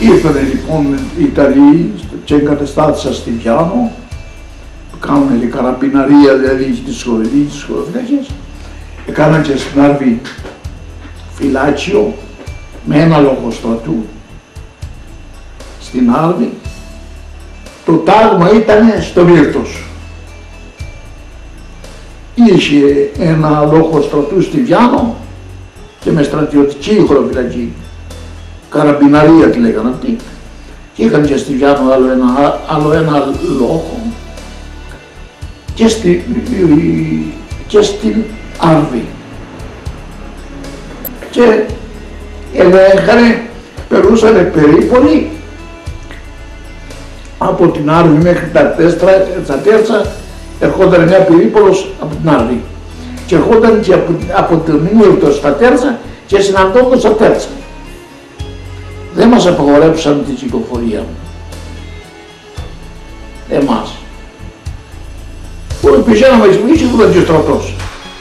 Ήρθανε λοιπόν οι Ιταλοί και εγκατεστάθησαν στη Βιάνο, κάνουν καραμπιναρία, δηλαδή τις χωροφυλακές, έκαναν και στην Άρβη φυλάκιο με ένα λόγο στρατού στην Άρβη. Το τάγμα ήταν στο Μύρτος. Είχε ένα λόγο στρατού στη Βιάνο και με στρατιωτική χωροφυλακή, καραμπιναρία τη λέγανε αυτοί, και είχαν και στη Βιάνο άλλο ένα λόγο και στην Άρβη. Και ελέγχανε, περούσανε περίπολοι από την Άρβη μέχρι τα Τέρτσα, ερχόταν μια περίπολος από την Άρβη και ερχόταν και από τον Μύρτο στα Τέρτσα και συναντώντας στα Τέρτσα. Δεν μας απαγορέψαν την κυκλοφορία εμάς. Όλοι πηγαίναμε εις μίσης που ήταν και στρατός.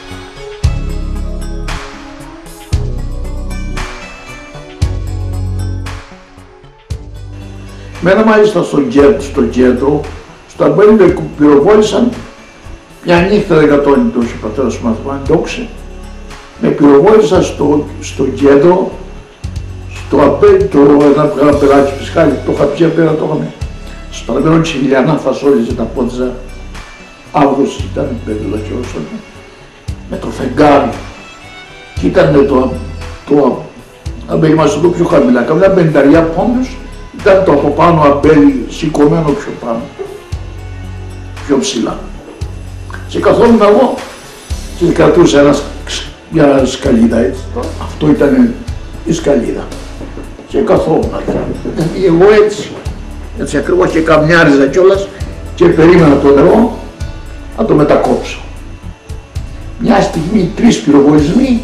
Μένα μάλιστα στο κέντρο, στο Αμπέλι με πυροβόλησαν μια νύχτα, δεν κατώνει τόσο ο πατέρας του μαθημάνη, δόξε. Με πυροβόλησαν στο κέντρο, στο Αμπέλι, ένα πελάκι φυσικά, το είχα πει απέρα, το είχαμε στο παραμένο της Ηλιανά, φασόλιζε τα πόντιζα, Αύγουστος ήταν η περίοδο και όσο, με το φεγγάρι. Και ήταν το Αμπέλι, είμαστε εδώ πιο χαμηλά, καμιά 50 πόντους. Ήταν το από πάνω Αμπέλι σηκωμένο πιο πάνω, πιο ψηλά. Και καθόμουν εγώ και κρατούσα μια σκαλίδα έτσι. Αυτό ήταν η σκαλίδα. Και καθόμουν εγώ έτσι ακριβώς και καμιάριζα κιόλας και περίμενα το νερό να το μετακόψω. Μια στιγμή 3 πυροβολισμοί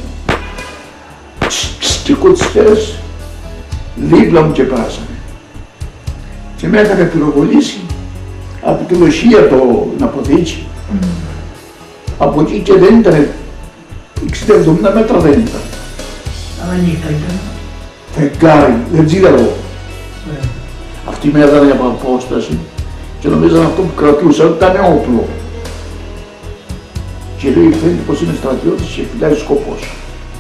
και κοτσιές δίπλα μου και πέρασαν. Και με έκανε πυροβολήσει από τη Λοσία την αποθήκη. Από εκεί και δεν ήταν 60-70 μέτρα δεν ήταν. Αλλά νύχτα ήταν. Φεγγάρι, δεν τζίδαρο. Αυτοί με έδανε από απόσταση και νομίζαν αυτό που κρατούσαν ήταν όπλο. Και λέει φαίνεται πως είναι στρατιώτης και φυλάει σκοπός.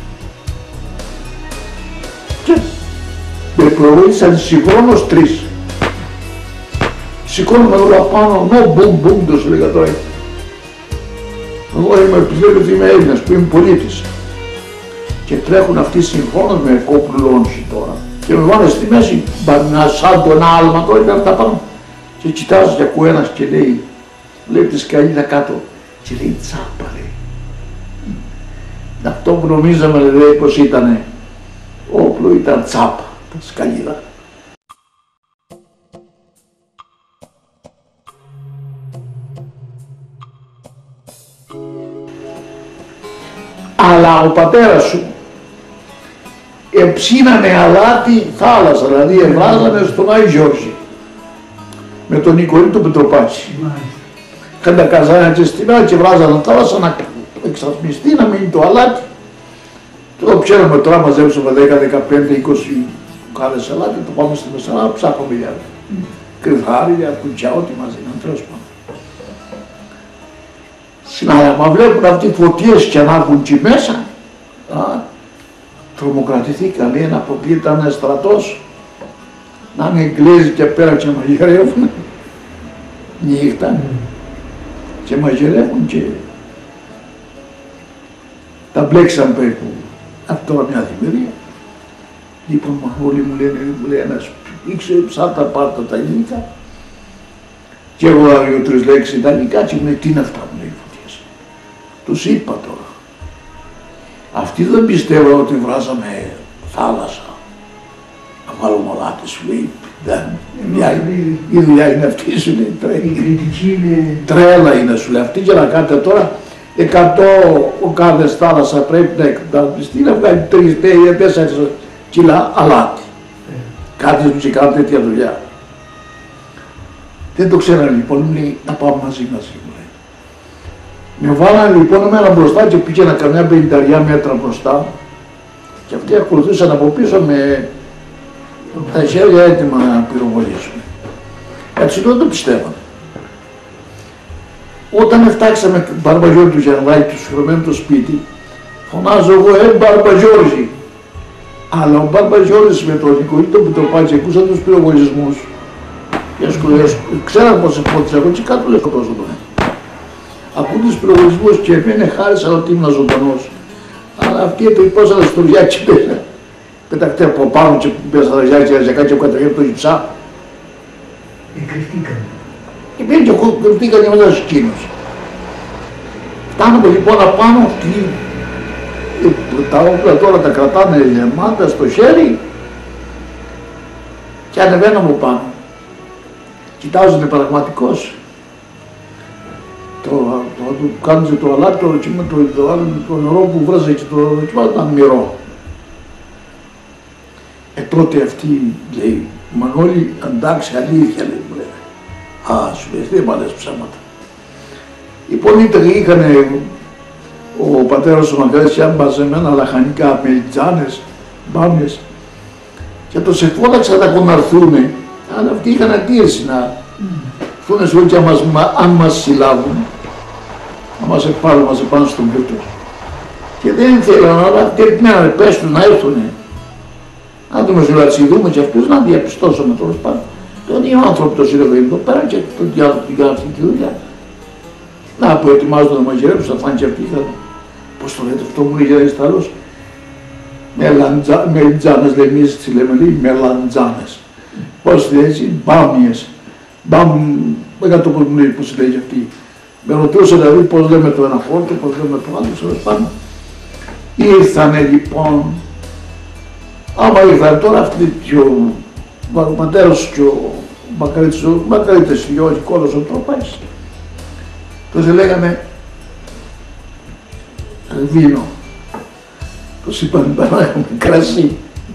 Και με πυροβολήσαν συγχρόνως 3. Σηκώνουμε όλα πάνω, μπουμ, το σου λέγα τώρα. Εγώ είμαι Έλληνας που είμαι πολίτης. Και τρέχουν αυτοί συγχρόνως με κόπουλόνση τώρα. Και με βάνε στη μέση, σαν το ένα άλμα τώρα και αυτά πάνω. Και κοιτάζω και ακούω ένας και λέει τη σκαλίδα κάτω. Και λέει τσάπα λέει. Αυτό που νομίζαμε λέει πως ήτανε όπλο ήταν τσάπα, τα σκαλίδα. Αλλά ο πατέρας σου εψήνανε αλάτι θάλασσα, δηλαδή ευράζανε στον Άη Γιώργη με τον Νικολή του Πετροπάκη. Είχαν τα καζάνια και στην άλλη και βράζανε θάλασσα να εξασμιστεί, να μείνει το αλάτι. Το ξέρουμε τώρα, μαζέψουμε 10, 15, 20 κάδες αλάτι, το πάμε στη Μεσσαρά, ψάχνουμε για κρυθάρια, κουτσιά, ό,τι μαζί είναι, τέλος πάντων. Αλλά μα βλέπουν αυτοί φωτίες και να έρχουν εκεί μέσα, τρομοκρατηθήκαν, λέει, από ποιοι ήταν στρατός, να είναι Εγγλέζοι και πέρα και μαγειρεύουν, νύχτα και μαγειρεύουν και τα μπλέξαν περίπου. Αυτό τώρα μια δημιουργία. Λοιπόν, όλοι μου λέει ένας, ήξερε ψάρτα πάρτα τα ελληνικά και εγώ 2-3 λέξεις ιταλικά και μου λέει τι είναι αυτά μου λέει. Τους είπα τώρα. Αυτοί δεν πιστεύω ότι βράζαμε θάλασσα. Να βάλουμε αλάτι σου λέει. Η δουλειά είναι αυτή σου λέει. Τρέλα είναι σου λέει. Αυτή και να κάνετε τώρα 100 κάδες θάλασσα πρέπει να εκταλπιστεί να βγάλει 3-4 κιλά αλάτι. Κάτι τους και κάνουν τέτοια δουλειά. Δεν το ξέρανε λοιπόν, μου λέει να πάμε μαζί. Με βάλανε λοιπόν εμένα μπροστά και πήγαινα καμιά 50 μέτρα μπροστά και αυτοί ακολουθούσαν από πίσω με τα χέρια έτοιμα να πυροβολήσουμε. Έτσι δεν το πιστεύαμε. Όταν φτάξαμε τον Μπαρμπαγιόρη του Γερνάκη, του σφυρωμένου το σπίτι, φωνάζω εγώ, Μπαρμπαγιόρη. Αλλά ο Μπαρμπαγιόρης με τον Νικολίτο που το πάτησε, ακούσαν τους πυροβολισμούς. Ξέραν πως εφώτισα εγώ και κάτω λέει σκοτώσω τον. Ακούν τους πυροβολισμούς και εμένα χάρισα ότι ήμουν ζωντανός. Αλλά αυτοί επιπόσαν στο ριάκι πέρα. Πέταξε από πάνω και πέρα στα ριάκια και καταγγέλει το γυψά. Κρυφτήκαν. Και πήγαινε και κρυφτήκαν και μετά στους εκείνους. Φτάνουμε λοιπόν απάνω αυτοί. Τα όπλα τώρα τα κρατάνε γεμάτα στο χέρι και ανεβαίνω από πάνω. Κοιτάζονται πραγματικώς. Κάνουν το αλάτι, το νερό που βράζε και το δοκιμάζουν ήταν μυρό. Τότε αυτή λέει, Μανώλη, εντάξει, αλήθεια λέει, μου λέει. Α, σου λέει, δεν μ' αρέσει ψέματα. Λοιπόν, είχαν ο πατέρας ο Μαγκρέσια μαζεμένα λαχανικά, μελιτζάνες, μπάμιες και τους εφώναξαν να έρθουνε, αλλά αυτοί είχαν αντίρρηση να έρθουνε σε όλη αν μας συλλάβουν, να μας επάρουν, μας επάνω στον πλούτο. Και δεν θέλαν, αλλά αυτοί ερπνένανε, πες τους να έρθουνε. Να τους λατσιδούμε και αυτούς, να διαπιστώσουμε τέλος πάντων. Τον ίδιο άνθρωπο το σύλλογο εδώ πέρα και τον διάλογο του για αυτή τη δουλειά. Να που ετοιμάζονται να μαγειρέψουν, θα φάνε και αυτοί. Πώς το λέτε αυτό, μου λέει ένας Ιταλός. Μελιτζάνες, λέει, εμείς τι λέμε, λέει, μελαντζάνες. Πώς λέει έτσι, μπάμιες. Δεν κατώ πώς μου λέει πώς λέει αυτή. Με ρωτούσε δηλαδή πώς λέμε το ένα φόρτο, πώς λέμε το άλλο, τέλος πάντων. Ήρθανε λοιπόν, άμα ήρθανε τώρα αυτοί και ο πατέρας και ο Μακαρίτης, ο Κόλλος, ο Τροπάκης, τότε λέγανε βίνο. Τους είπαν να έχουμε κρασί.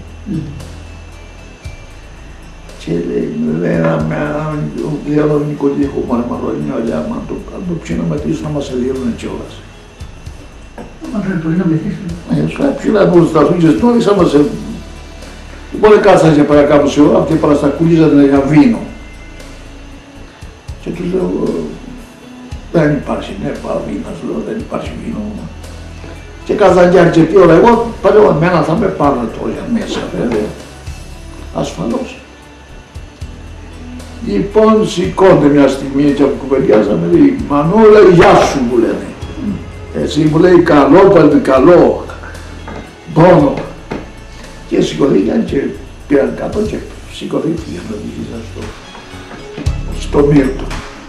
Και λέει ο Νικολή, έχω μαρμαρώνει μια ολιά, αν το πιει να μετρήσουν να μας ελίρουν κιόλας. Μας πρέπει να μεθύσουν. Ποιοι να μπορούν να σταθούν και στόλοι, σαν μας έλβουν. Λοιπόν, κάτσαν και παρακάτω σε ώρα, αυτοί παραστακουλίζανε για βίνο. Και τους λέω, δεν υπάρχει, ναι, βίνος, λέω, δεν υπάρχει βίνο. Και κάτσαν και αρκετή ώρα, εγώ παλαιό εμένα θα με πάρουν τώρα για μέσα, βέβαια, ασφαλώς. Λοιπόν, σηκώνται μια στιγμή και κουβεντιάζαμε, λέει, Μανώλα, γεια σου, μου λένε. Έτσι μου λέει, καλό, πάλι καλό, πόνο. Και σηκωθήκαν και πήραν κάτω και σηκωθήκαν να οδηγήσαν στο Μύρτο.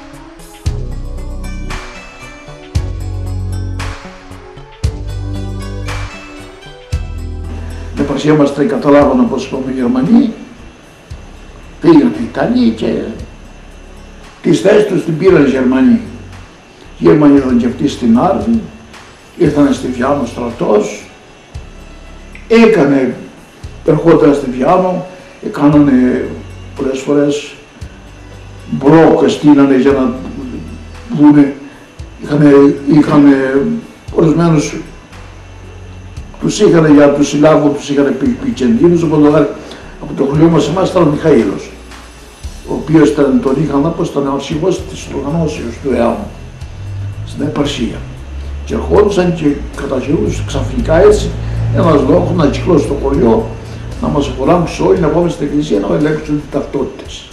Με παρουσία μας τα καταλάβανα πως είπαμε οι Γερμανοί, πήγαν οι Ιταλοί και τις θέσεις τους την πήραν οι Γερμανοί. Οι Γερμανοί ήρθαν και αυτοί στην Άρδη, ήρθαν στη Βιάνο στρατός, ερχόταν στη Βιάνο, έκανανε πολλές φορές μπρόκ, στείνανε για να βγουνε, είχαν ορισμένους, τους είχαν για τους συλλάβουν, τους είχαν πει κινδύνους, από το χωριό μας εμάς ήταν ο Μιχαήλος, ο οποίος τον είχαν όπως ήταν ο αρχηγός της οργανώσεως του ΕΑΜ, στην επαρχία. Και ερχόντουσαν και καταχειρούσαν ξαφνικά έτσι ένας λόγος να κυκλώσει στο χωριό, να μας αφοράμουν όλοι, να πάμε στην εκκλησία να ελέγξουν τις ταυτότητες.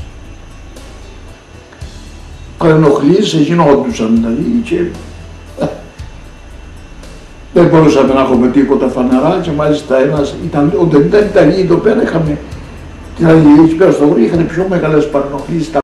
Παρενοχλήσεις γινόντουσαν δηλαδή και δεν μπορούσαμε να έχουμε τίποτα φανερά και μάλιστα όταν ήταν Ιταλοί εδώ πέρα είχαμε, δηλαδή εκεί πέρα στο χωριό είχαν πιο μεγάλες παρενοχλήσεις.